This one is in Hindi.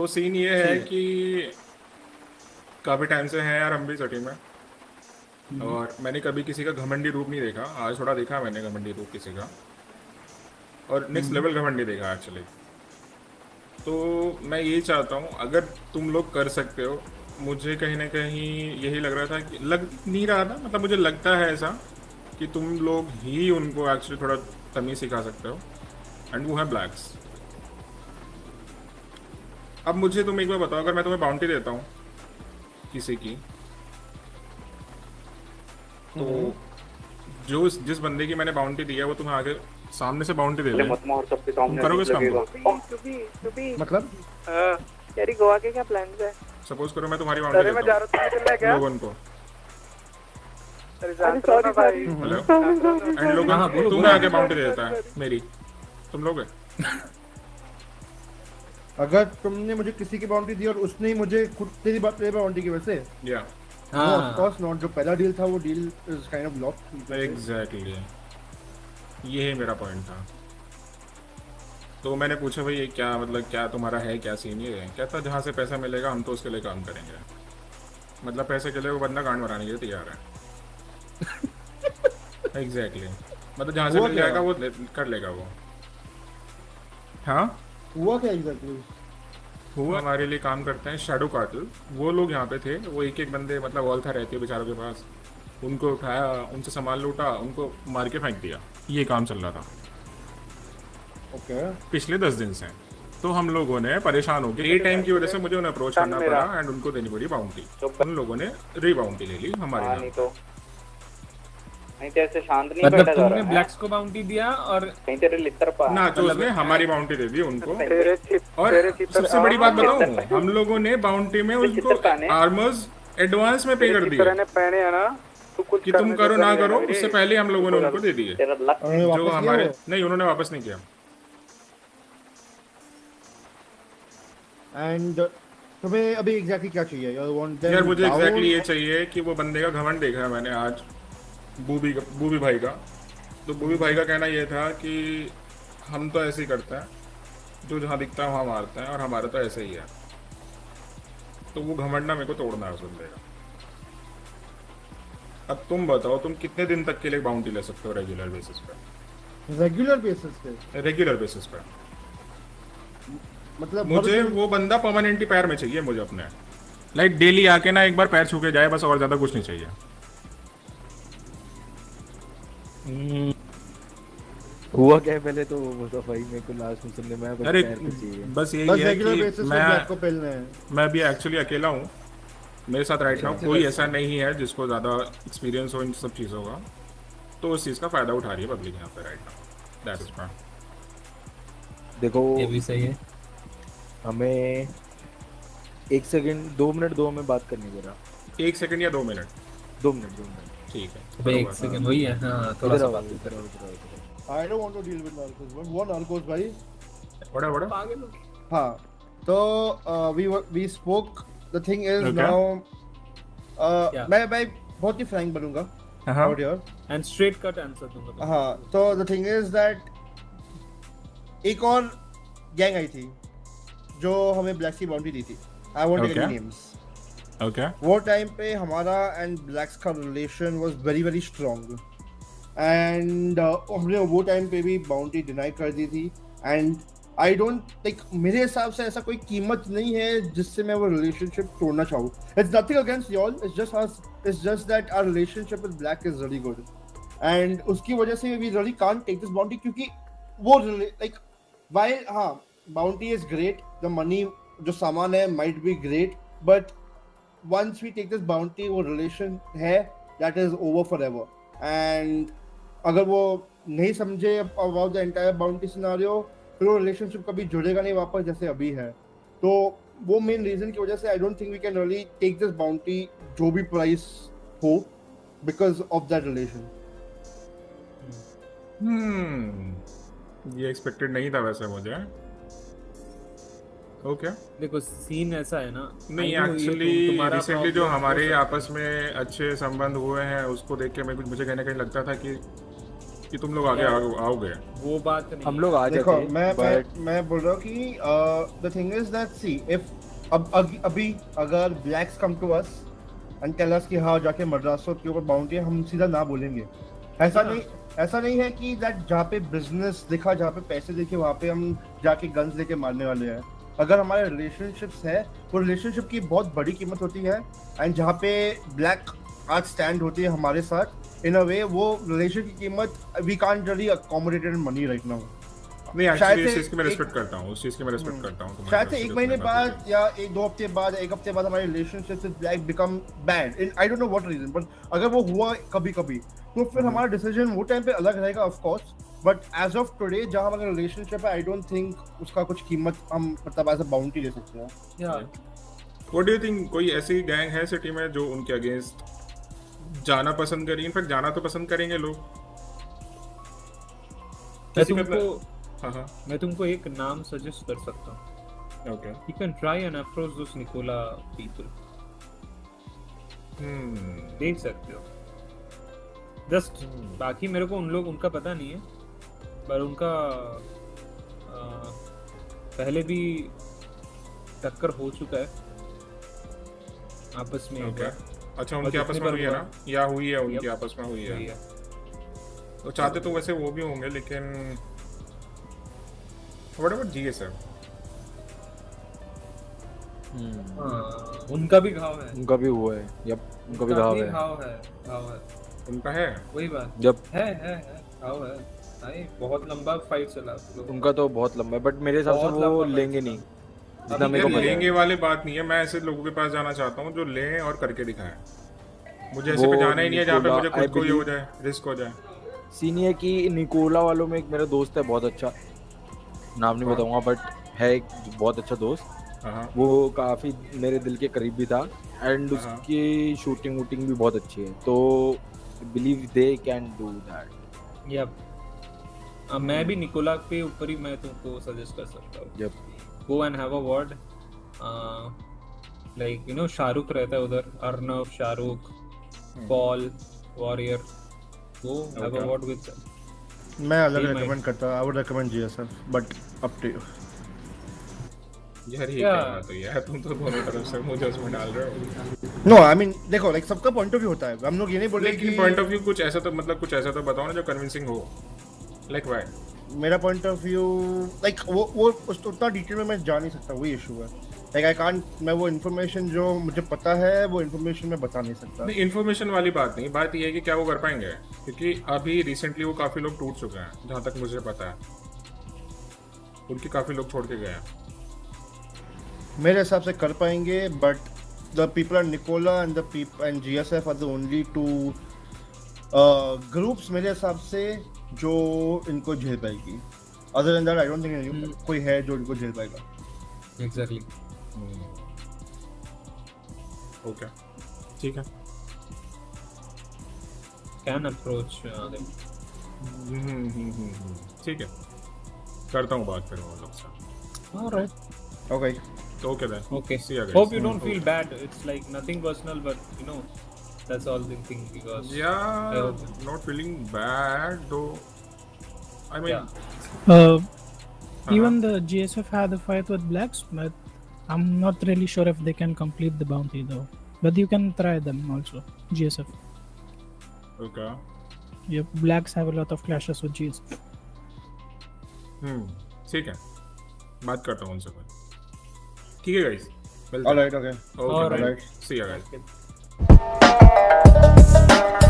तो सीन ये है कि काफ़ी टाइम से हैं यार हम भी सिटी में, और मैंने कभी किसी का घमंडी रूप नहीं देखा। आज थोड़ा देखा मैंने घमंडी रूप किसी का, और नेक्स्ट लेवल घमंडी देखा एक्चुअली। तो मैं यही चाहता हूँ, अगर तुम लोग कर सकते हो, मुझे कहीं ना कहीं यही लग रहा था कि लग नहीं रहा था, मतलब मुझे लगता है ऐसा कि तुम लोग ही उनको एक्चुअली थोड़ा तमीज़ सिखा सकते हो, एंड वो है ब्लैक्स। अब मुझे तुम एक बार बताओ, अगर मैं तुम्हें बाउंटी देता हूँ किसी की, तो जो जिस बंदे की मैंने बाउंटी दी है वो तुम्हें आगे सामने से बाउंटी दे दे, मत मार, सबके तुम सामने करोगे इस काम को? मतलब यारी गोवा के क्या प्लान्स है? सपोज करो मैं तुम्हारी बाउंटी मैं जा देता रहा हूँ, चलना क्या? हूँ लोगन को, सॉरी भाई। हेलो, एंड लोगन तुम्हें आगे बाउंटी दे देता है मेरी, तुम लोगे? अगर तुमने मुझे किसी की बाउंड्री दी और उसने ही मुझे खुद तेरी बाउंड्री की वजह से, या नो ऑफ कोर्स नॉट। जो पहला डील था वो deal is kind of lock. Exactly, यही मेरा पॉइंट था। तो मैंने पूछा भाई ये क्या मतलब, क्या तुम्हारा है, क्या सीन ये है? कहता जहाँ से पैसा मिलेगा हम तो उसके लिए काम करेंगे। मतलब पैसे के लिए वो बंदा गांड बनाने के लिए तैयार है। एग्जैक्टली, मतलब जहाँ से मिल जाएगा वो कर लेगा वो। हाँ, हुआ क्या एग्जैक्टली? हुआ हमारे लिए काम करते हैं शैडो कार्टल, वो लोग यहाँ पे थे। वो एक एक बंदे मतलब ऑल था रहते बेचारों के पास, उनको उठाया, उनसे सामान लूटा, उनको मार के फेंक दिया। ये काम चल रहा था ओके। पिछले 10 दिन से। तो हम लोगों ने परेशान हो गए, ये टाइम की वजह से मुझे उन्हें अप्रोच करना पड़ा एंड उनको देनी पड़ी बाउंटी। उन लोगों ने री बाउंटी ले ली हमारे यहाँ। नहीं तो ऐसे शांत नहीं मतलब बैठा जा तुमने रहा है। ब्लैक्स को बाउंटी दिया और कहीं तेरे लितर पा ना जो उसने हमारी बाउंटी दे दी उनको। तेरे और चित्र सबसे बड़ी बात बताऊं, हम लोगों ने बाउंटी में उनको आर्मर्स एडवांस में पे कर दिया ने पहने है ना, तू कुछ कि तुम करो ना करो, उससे पहले हम लोगों ने उनको दे दिए। तेरा लक जो हमारे नहीं, उन्होंने वापस नहीं किया। एंड तुम्हें अभी एग्जैक्टली क्या चाहिए? You want them? यार मुझे एग्जैक्टली ये चाहिए कि वो बंदे का घमंड देखा है मैंने आज, बूबी भाई का। तो बूबी भाई का कहना ये था कि हम तो ऐसे ही करते हैं, जो जहाँ दिखता है वहाँ मारते हैं, और हमारा तो ऐसे ही है। तो वो घमंडा मेरे को तोड़ना है उस बंदे का। अब तुम बताओ, तुम कितने दिन तक के लिए बाउंटी ले सकते हो रेगुलर बेसिस पे? रेगुलर बेसिस पे? रेगुलर बेसिस पे मतलब मुझे वो बंदा परमानेंटली पैर में चाहिए मुझे अपने, लाइक डेली आके ना एक बार पैर छू के जाए बस, और ज्यादा कुछ नहीं चाहिए। हुआ क्या है पहले तो वो तो भाई मेरे को लास्ट में सुनने में आया, बस अरे पैर पे चाहिए। बस यही बस है रेगुलर कि बेसिस पे ब्लैक को पेलना है। मैं भी एक्चुअली अकेला हूँ, मेरे साथ राइट नाउ कोई ऐसा नहीं है जिसको ज़्यादा एक्सपीरियंस हो इन सब चीज़ों का। तो उस चीज़ का फ़ायदा उठा रही है पब्लिक यहाँ पे right now, that is point. देखो ये भी सही है। हमें 1 सेकंड 2 मिनट 2 में बात करनी जरा। 1 सेकंड या 2 मिनट? 2 मिनट 2 मिनट ठीक है, अबे एक सेकंड वही है। हाँ थोड़ा सा बात इधर आओ। I don't want to deal with narcos. What narcos भाई? बड़ा पागल हो। हाँ, तो we spoke. The thing is Okay. now Yeah. मैं बहुत ही frank बनूंगा out here. And straight cut answer दूंगा। हाँ, तो the thing is that एक और गैंग आई थी जो हमें ब्लैक्स की बाउंड्री दी थी। I won't take Okay. any names. Okay. वो टाइम पे हमारा एंड ब्लैक्स का relation was very very strong, and हमने वो टाइम पे भी बाउंड्री डिनाई कर दी थी। एंड आई डोंट लाइक, मेरे हिसाब से ऐसा कोई कीमत नहीं है जिससे मैं वो रिलेशनशिप तोड़ना चाहूँ। It's nothing against y'all, it's just that our relationship with Black is really good, and उसकी वजह से we really can't take this boundary, क्योंकि वो लाइक व्हाइल हाँ boundary is great, the money जो सामान है might be great, but once we take this bounty, वो relation है that is over forever. And अगर वो नहीं समझे about the entire bounty scenario, फिर वो relationship कभी जुड़ेगा नहीं वापस जैसे अभी है। तो वो main reason की वजह से I don't think we can really take this bounty जो भी price हो because of that relation. ये एक्सपेक्टेड नहीं था वैसे मुझे। ओके देखो सीन ऐसा है ना, नहीं एक्चुअली रिसेंटली जो हमारे आपस में अच्छे संबंध हुए हैं उसको देख के मुझे कहीं ना कहीं लगता था कि कि तुम लोग आगे आओगे। वो बात नहीं हम लोग आ देखो जाते बट मैं बोल रहा हूँ कि the thing is that see if अभी अगर Blacks come to us and tell us कि हाँ जाके मद्रासों के ऊपर बाउंड्री है, हम सीधा ना बोलेंगे। ऐसा नहीं है कि दैट जहाँ पे बिजनेस दिखा, जहाँ पे पैसे दिखे, वहाँ पे हम जाके गन्स लेके मारने वाले हैं। अगर हमारे रिलेशनशिप्स है, वो रिलेशनशिप की बहुत बड़ी कीमत होती है, एंड जहाँ पे ब्लैक आज स्टैंड होती है हमारे साथ इन अ वे, वो रिलेशन की कीमत we can't really accommodated money right now. नहीं एक्चुअली इस चीज की मैं रिस्पेक्ट करता हूँ, उस चीज की मैं रिस्पेक्ट करता हूँ। शायद से 1 महीने बाद या 1-2 हफ्ते बाद, 1 हफ्ते बाद हमारे relationship with Black become bad in I don't know what reason, but अगर वो हुआ कभी-कभी तो फिर हमारा डिसीजन वो टाइम पे अलग रहेगा of course, but as of today जहां हमारा रिलेशनशिप है, आई डोंट थिंक उसका कुछ कीमत हम मतलब एज अ बाउंड्री ले सकते हैं। या व्हाट डू यू थिंक, कोई ऐसी गैंग है सिटी में जो उनके अगेंस्ट जाना पसंद करेंगे? इनफैक्ट जाना तो पसंद करेंगे लोग। मैं तुमको एक नाम सजेस्ट कर सकता हूँ। Okay, You can try and approach those Nicola people. देख सकते हो। जस्ट बाकी मेरे को उनका पता नहीं है, पर उनका पहले भी टक्कर हो चुका है आपस में। ओके, अच्छा उनके आपस में हुई है ना, या हुई है उनके आपस में हुई है। तो चाहते तो वैसे वो भी होंगे, लेकिन व्हाट अबाउट जीएसएफ? उनका भी घाव है, उनका भी हुआ है। यप, उनका भी घाव है। घाव है। उनका है वही बात। जब है घाव है भाई, बहुत लंबा फाइट चला उनका तो बहुत लंबा है, बट मेरे हिसाब से वो लेंगे नहीं जितना मेरे को पता है। लेंगे वाली बात नहीं है, मैं ऐसे लोगों के पास जाना चाहता हूँ जो लें और करके दिखाएं। मुझे ऐसे पे जाना ही नहीं है जहाँ पे मुझे खुद को ये हो जाए, रिस्क हो जाए। सीन ये कि निकोला वालों में एक मेरा दोस्त है बहुत अच्छा, नाम नहीं बताऊंगा, बट है एक बहुत अच्छा दोस्त। वो काफी मेरे दिल के करीब भी था, एंड उसकी शूटिंग वूटिंग भी बहुत अच्छी है, तो believe they can do that. Yup, मैं भी निकोला के ऊपर ही मैं तुमको सजेस्ट कर सकता हूँ। Yup, go and have a word, like you know Shahrukh रहता है उधर, Arnav, Shahrukh, Paul, Warrior, go have a word with. मैं अलग रेकमेंड करता, I would recommend GSF, but up to you. यार ये क्या बात है यार, तुम तो दोनों तरफ से मुझे उसमें डाल रहे हो। नो आई मीन देखो, लाइक सबका पॉइंट ऑफ व्यू होता है, हम लोग ये नहीं बोल रहे कि पॉइंट ऑफ व्यू कुछ ऐसा तो मतलब कुछ ऐसा तो बताओ ना जो कन्विंसिंग हो। Like why? मेरा पॉइंट ऑफ व्यू लाइक वो उतना डिटेल में मैं जा नहीं सकता, वही इशू है। लाइक आई कांट, मैं वो इन्फॉर्मेशन जो मुझे पता है वो इन्फॉर्मेशन मैं बता नहीं सकता। नहीं, इन्फॉर्मेशन वाली बात नहीं, बात ये है कि क्या वो कर पाएंगे, क्योंकि अभी रिसेंटली वो काफी लोग टूट चुके हैं जहाँ तक मुझे पता है, उनके काफी लोग छोड़ के गए हैं। मेरे हिसाब से कर पाएंगे, but the people are Nikola and the people and GSF are the only two groups मेरे हिसाब से जो इनको झेल पाएगी। Other than that I don't think कोई है जो इनको झेल पाएगा। एग्जैक्टली। ओके, ठीक है। Can approach them. ठीक है, करता हूँ बात फिर वो लोग से। Alright, okay Okay then. okay, See you guys. hope you don't feel bad, it's like nothing personal, but you know that's all the thing, because Yeah, not feeling bad though. I mean, even the GSF had a fight with blacks, but I'm not really sure if they can complete the bounty though. But you can try them also, GSF. okay. Yep, blacks have a lot of clashes with GSF. ठीक है, बात करता हूँ उनसे। ठीक है guys, alright, okay, okay, alright, see you guys.